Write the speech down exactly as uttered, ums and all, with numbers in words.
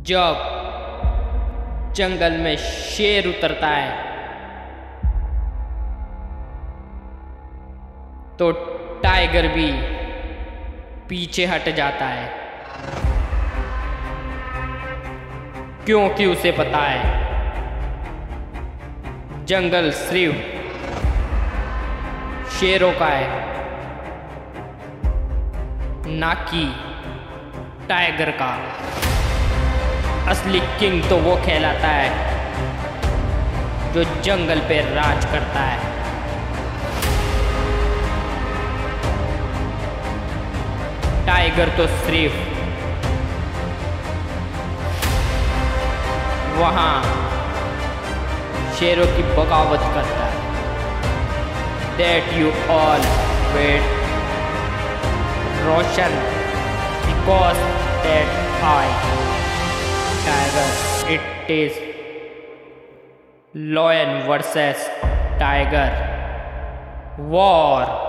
जब जंगल में शेर उतरता है तो टाइगर भी पीछे हट जाता है, क्योंकि उसे पता है जंगल सिर्फ शेरों का है, ना कि टाइगर का। असली किंग तो वो कहलाता है जो जंगल पे राज करता है। टाइगर तो सिर्फ वहां शेरों की बगावत करता है। That you all wait Roshan, because that I Tiger, it is lion versus tiger war.